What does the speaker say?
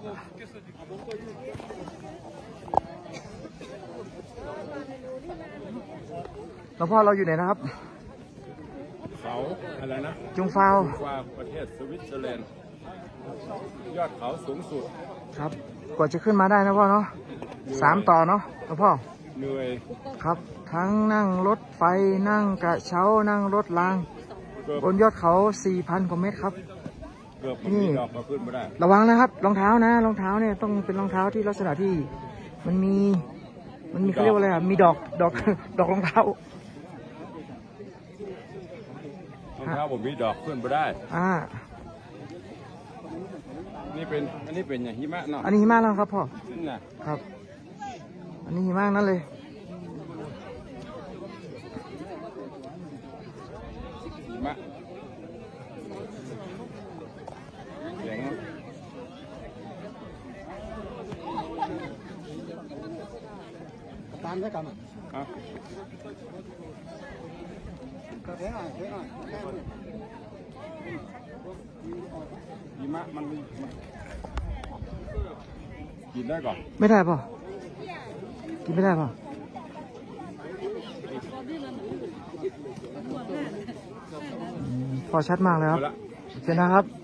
หลวงพ่อเราอยู่ไหนนะครับเขาอะไรนะจุงฟาวประเทศสวิตเซอร์แลนด์ยอดเขาสูงสุดครับกว่าจะขึ้นมาได้นะพ่อเนาะ3 ต่อเนาะหลวงพ่อเหนื่อยครับทั้งนั่งรถไฟนั่งกระเช้านั่งรถรางบนยอดเขา 4,000 กว่าเมตรครับนี่ระวังนะครับรองเท้านะรองเท้าเนี่ยต้องเป็นรองเท้าที่ลักษณะที่มันมีเขาเรียกว่าอะไรอ่ะมีดอกรองเท้ารองเท้าผมมีดอกขึ้นไม่ได้อันนี้เป็นอย่างหิมะเนาะอันนี้หิมะแล้วครับพ่อครับอันนี้หิมะนั่นเลยหิมะแข็งตามได้กันอ่ะหิมะมันกินได้ก่อนไม่ได้ป่ะกินไม่ได้ป่ะพอชัดมากเลยครับโอเคนะครับ